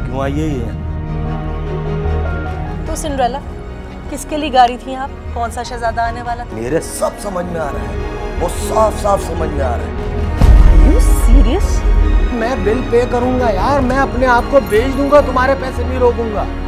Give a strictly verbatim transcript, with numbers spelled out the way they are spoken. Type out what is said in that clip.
क्यों आई है ये? तो सिंड्रेला, किसके लिए गा रही थी आप? कौन सा शहजादा आने वाला था? मेरे सब समझ में आ रहा है, वो साफ साफ समझ में आ रहा है। Are you serious? मैं बिल पे करूंगा यार, मैं अपने आप को बेच दूंगा, तुम्हारे पैसे नहीं रोकूंगा।